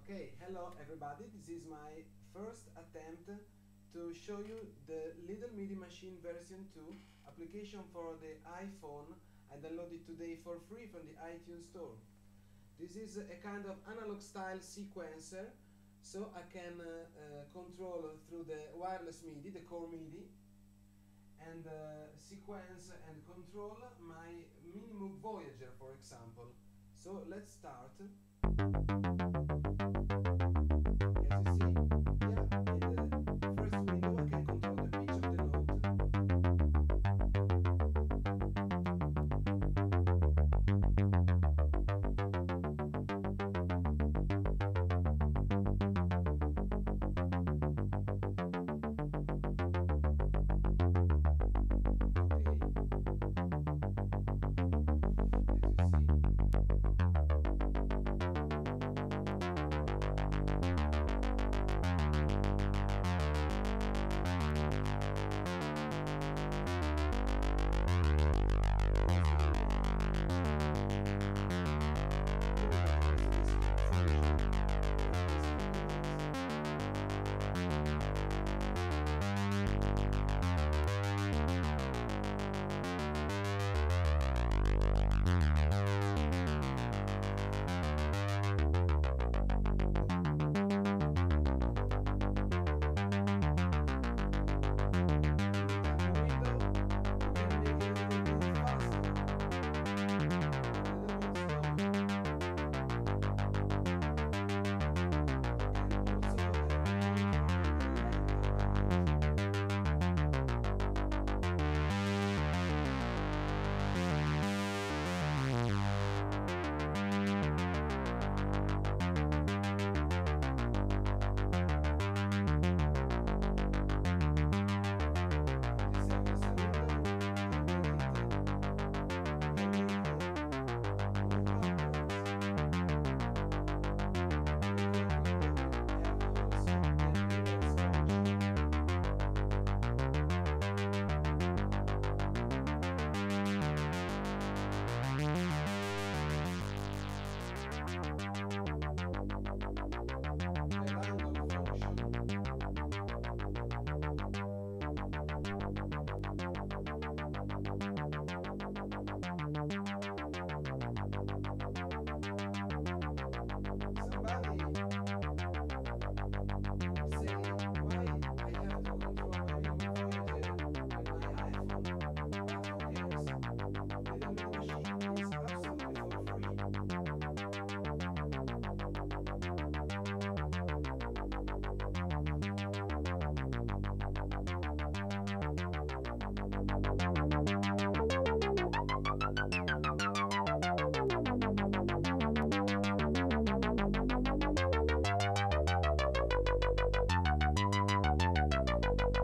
Okay, hello everybody. This is my first attempt to show you the little Midi Machine version 2 application for the iPhone. I downloaded today for free from the iTunes store. This is a kind of analog style sequencer, so I can control through the wireless MIDI, the core MIDI, and sequence and control my Minimoog Voyager, for example. So let's start.